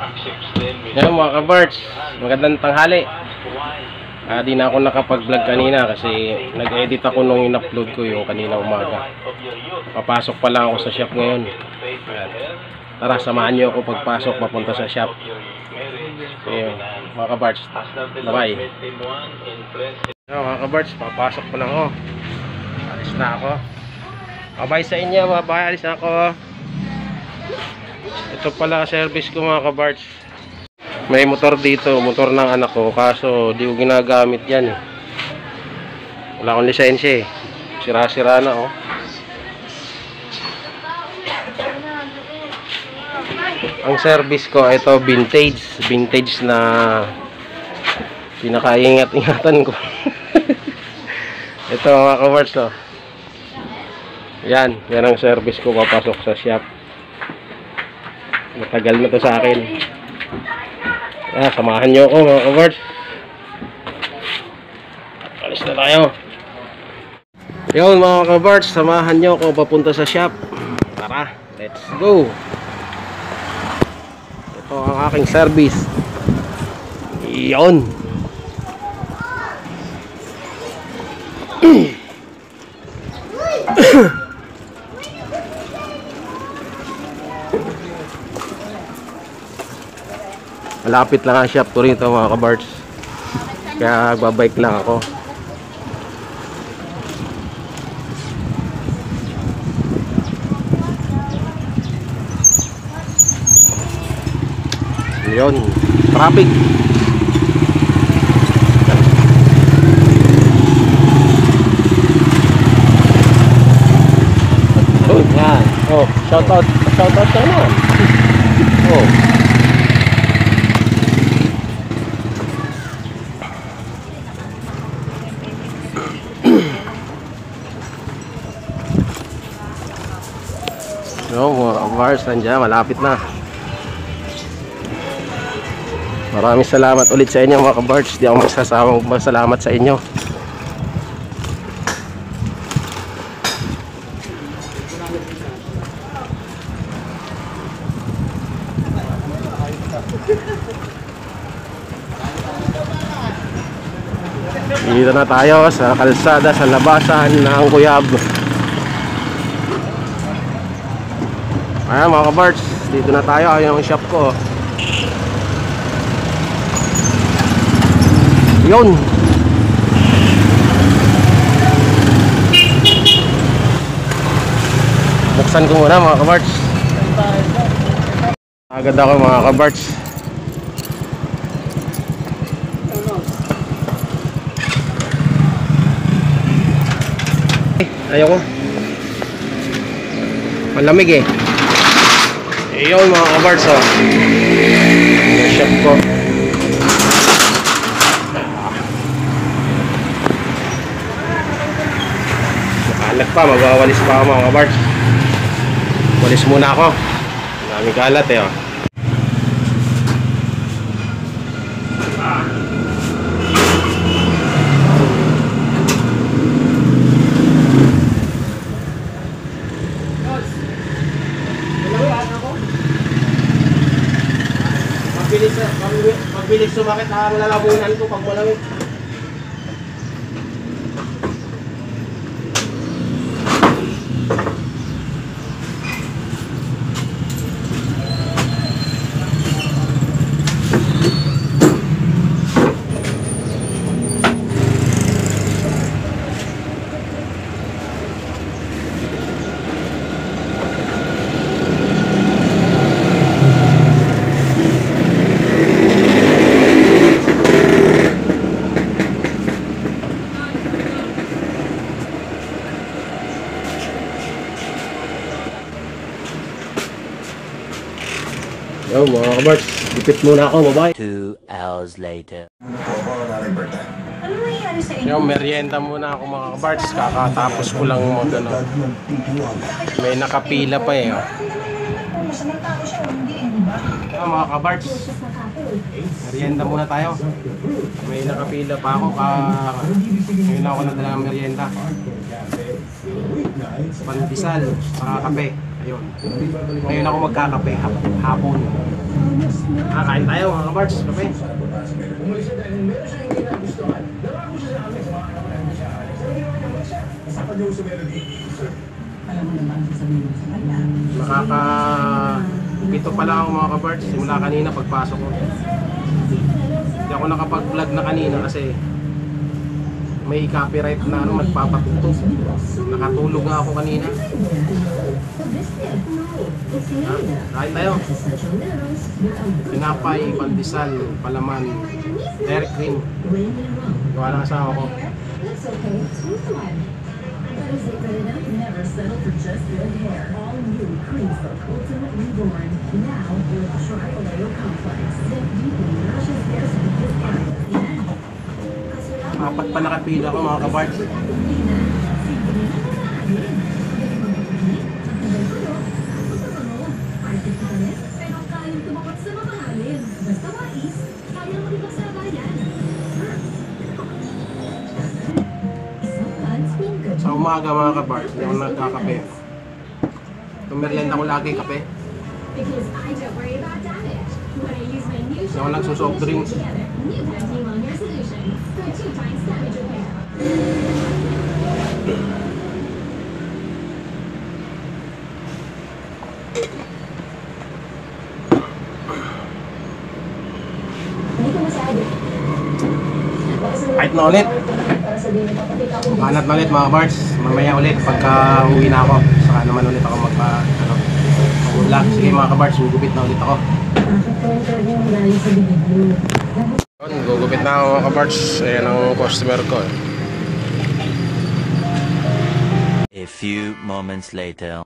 Yan mga kabards, magandang tanghali. Di na ako nakapag-vlog kanina kasi nag-edit ako nung in-upload ko yung kanina umaga. Papasok pa lang ako sa shop ngayon. Tara, samahan nyo ako pagpasok papunta sa shop. Ayun, mga kabards, bye. Mga kabards, papasok pa lang ako. Alis na ako. Bye sa inyo mga bye, alis na ako. Ito pala service ko mga kabards. May motor dito, motor ng anak ko, kaso di ko ginagamit yan eh. Wala akong lisensya eh. Sira-sira na oh. Ang service ko ito vintage na pinakaingat-ingatan ko. Ito mga kabards oh. Yan ang service ko papasok sa shop. Matagal na to sa akin. Samahan nyo ako mga kabards. Alis na tayo. Yun mga kabards, samahan nyo ako papunta sa shop. Tara, let's go. Ito ang aking service. Yun. Malapit lang ang shop ko rito mga kabards. Kaya babike lang ako. Yun, traffic. Oh, yan. Oh, shoutout ka naman. Oh. No, mga kabards, nandiyan, malapit na. Maraming salamat ulit sa inyo mga kabards. Di ako magsasawang masalamat sa inyo. Dito na tayo sa kalsada, sa labasan ng Cuyab. Ayan mga kabards, dito na tayo. Ayun ang shop ko. Yun. Buksan ko muna mga kabards. Agad ako mga kabards. Ayoko. Malamig eh. Ayun mga kabards oh. Yung shop ko. Nakalat pa, magwawalis pa ako mga kabards. Walis muna ako. Maraming kalat eh oh. Mabilis sumakit ang lalamunan ko pag malamig. Yo mga kabards, ipit muna ako, bye-bye. 2 hours later. Yo, merienda muna ako mga kabards, kakatapos ko lang mag-ano. May nakapila pa eh oh. Yo mga kabards, merienda muna tayo. May nakapila pa ako, ngayon ako nadala ng merienda. Pandesal, saka kape. Ayun. Ngayon ako magkakape hapon. Kain tayo mga kabarts, kape. Nakaka-pito pala ako mga kabarts simula kanina pagpasok ko. Hindi ako nakapag-vlog na kanina kasi may copyright na magpapatugtog. Nakatulog nga ako kanina. Kain tayo. Tinapay, pandesal, palaman, dairy cream. Gawa ng asawa ko. Apat pa nakapila ko mga kabarts. Sa umaga mga kabarts, hindi ako nagkakape. Tumerlenda ko lagi kape. Hindi ako nagsusoft drinks. Kahit na ulit. Banat na ulit mga bars. Mamaya ulit pagka uwi na ako. Saka naman ulit ako mag-vlog. Sige mga kabars, gugupit na ulit ako. Gugupit na ako mga kabars. Ayan ang customer ko. A few moments later.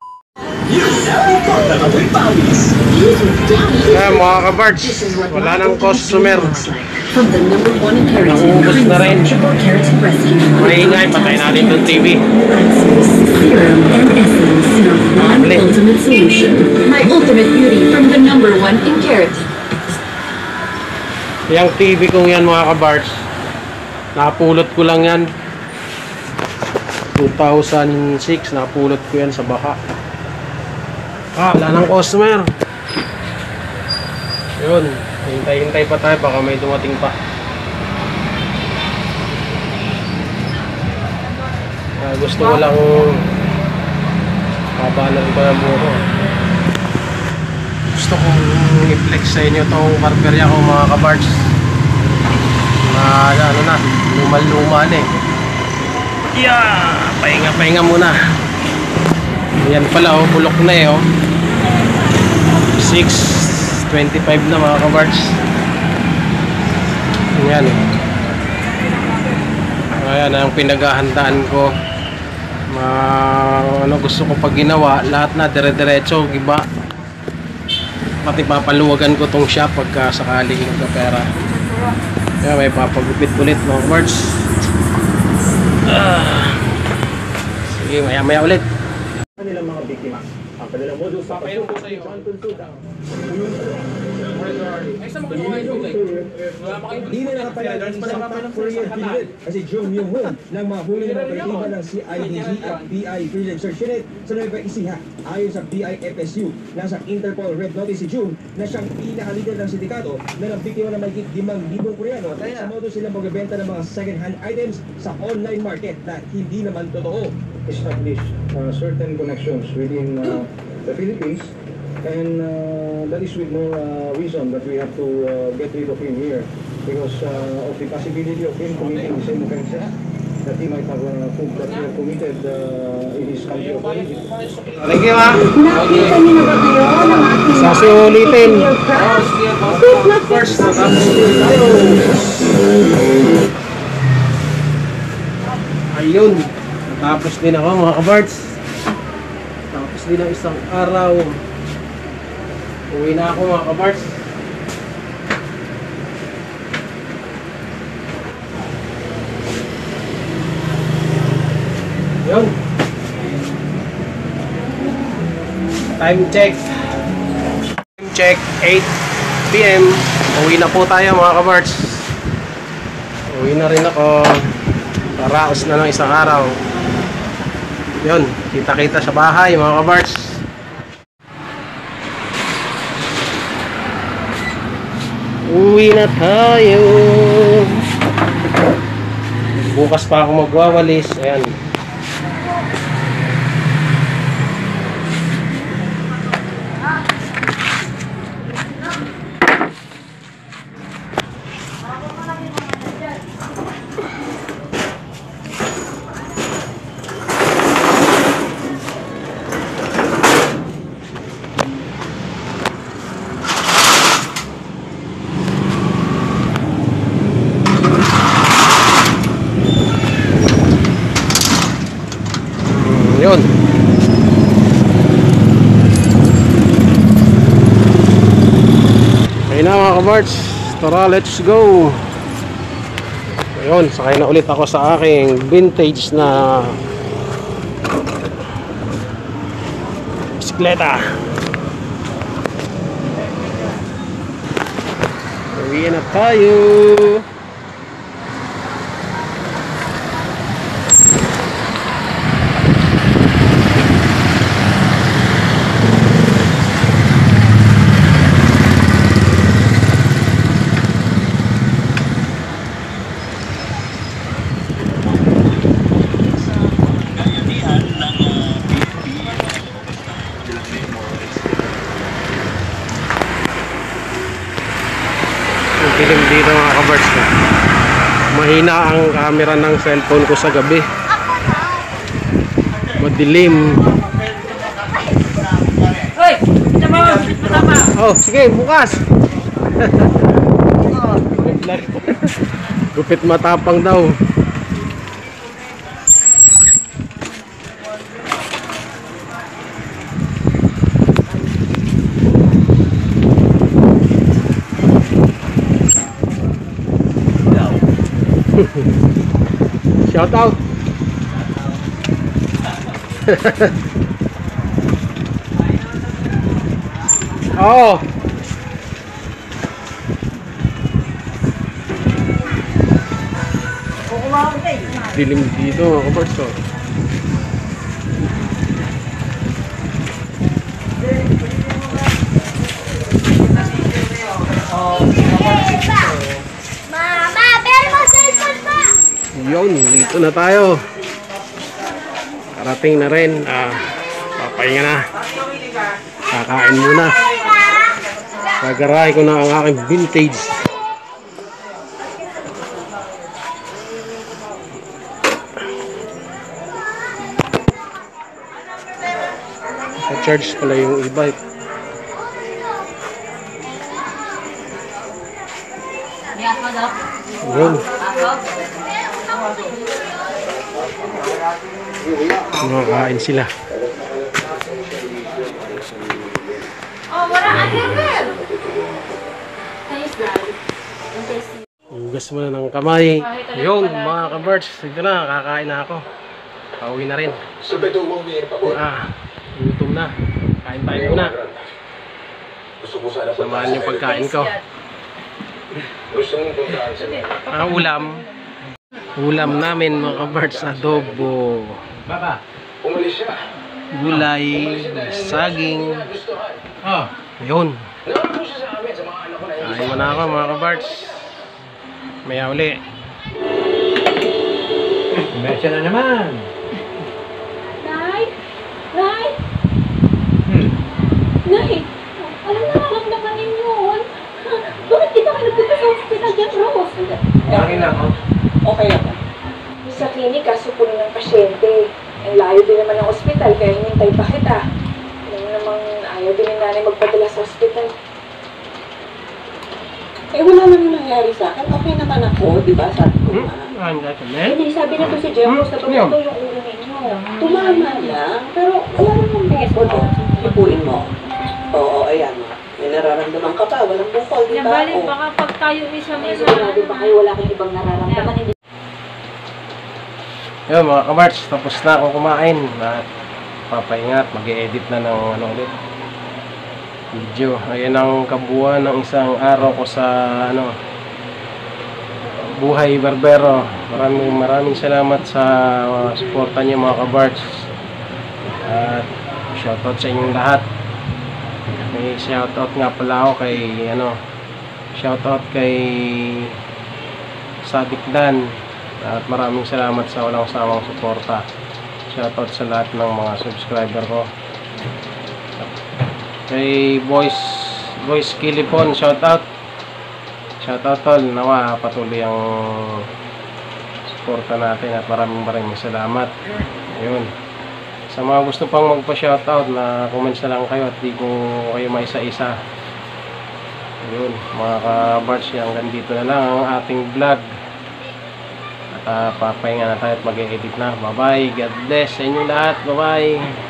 Ayan mga kabards, wala nang customer. From the number 1 in Keratin, Naubos na rin. Keratin Rescue. Maingay, patay natin yung TV. Serum and essence of one ultimate solution. My ultimate beauty from the number 1 in Keratin. Yung TV kong yan mga kabards, napulot ko lang yan 2006, napulot ko yan sa baka. Wala nang customer. Yun, hintay-hintay pa tayo, baka may dumating pa. Gusto ko lang pabalan ko ng buho. Gusto kong i-flex sa inyo itong barberya ko mga kabards na ano na, lumal-luma na eh. Yeah, pahinga muna. Yan pala oh, bulok na eh oh. 6:25 na mga kabards. Yan. Ayan ang pinaghahandaan ko. Ano gusto ko pag ginawa, lahat na dire-diretso, giba. Pati papaluwagan ko tong shop pagka sakaling magkapera. Kaya may papagupit ulit mga kabards. Sige, maya ulit. Kanilang mga biktima. Ang kanilang modus sa Papayong ko sa'yo. Hindi na nakapayag ang isang top Korean pilot kasi Jung Myung-hoon nang mahuli ng operatiba ng CIDG at BI Field Search Unit sa Nueva Ecija. Ayon sa BI-FSU, nasa Interpol Red Notice si Jung na siyang pinakalider ng sindikato na nabiktima ng mahigit 5,000 Koreano sa modo silang magbebenta ng mga second-hand items sa online market na hindi naman totoo. Establish certain connections within the Philippines, and that is with no reason that we have to get rid of him here because of the possibility of him committing the same offenses that he might have committed in his country of origin. Thank you ha. Nakita niyo na ba kayo ng ating Sasulitin. First, Ayun. Tapos din ako mga kabards. Tapos din ang isang araw. Uwi na ako mga kabards. Yun. Time check. Time check 8 PM. Uwi na po tayo mga kabards. Uwi na rin ako. Paraos na ng isang araw. Yun, kita-kita sa bahay mga kabards. Uwi na tayo. Bukas pa ako magwawalis. Ayan. Yun. Ayun na mga kabards. Tara, let's go. Ayun, sakay na ulit ako sa aking vintage na bisikleta. Uwi na tayo. Dilim dito mga kabards. Mahina ang camera ng cellphone ko sa gabi. Madilim. Oh, sige, bukas. Gupit matapang daw. Shout out. Oh. Dilim dito mga kabards. Mama, pero mo cellphone pa! Yun, dito na tayo. Karating na rin. Papahinga na. Kakain muna. Gagarahe ko na ang aking vintage. Sa-charge pala yung e-bike. Yun. Kumakain sila. Hugas muna ng kamay. Yun mga kabards, ito na, kakain na ako. Pauwi na rin. Gutom na. Kain tayo muna. Samahan yung pagkain ko. Ulam namin mga kabards, adobo, gulay, saging. Yun. Kain mo na ako mga kabards. Maya uli. Mecha na naman. Nay! Nay! Nay! Alam na naramdaman ninyo. Bakit di ba kayo nagpunta sa hospital dyan, Rose? Akin lang, oh. Okay ako. Sa klinika, supuno ng pasyente. Ang layo din naman ng hospital, kaya hinintay pa kita. Alam mo namang ayaw din ng nanay magpadala sa hospital. Eh, wala naman nangyari sa akin. Okay naman ako, di ba? Sabi ko nga. Hindi, sabi na to si Jemos na tumuto yung ulo ninyo. Tumama lang, pero wala naman bukol. Ipuin mo. Oo, ayan. May nararamdaman ka pa, walang bukol, di ba? Nabalit baka pag tayo isa may Sigurado ba kayo wala kang ibang nararamdaman? Hindi. Yun mga kabards, tapos na ako kumain. Papahingat, mag-e-edit na ng ano ulit, video. Ayan ang kabuuan ng isang araw ko sa Buhay Barbero. Maraming salamat sa suporta niyo mga kabards. At shoutout sa inyong lahat. May shoutout nga pala ako kay Shoutout kay Sadik Dan. At maraming salamat sa walang sawang suporta. Shoutout sa lahat ng mga subscriber ko. Kay Boys Kilipon, shoutout. Shoutout tol, nawa patuloy ang suporta natin at maraming salamat. Ayun. Sa mga gusto pang magpa-shoutout, na comments na lang kayo at di ko kayo maisa-isa. Ayun, mga ka-bards, hanggang dito na lang ang ating vlog. At papahinga na tayo at mag-edit na. Bye bye, God bless sa inyo lahat. Bye bye.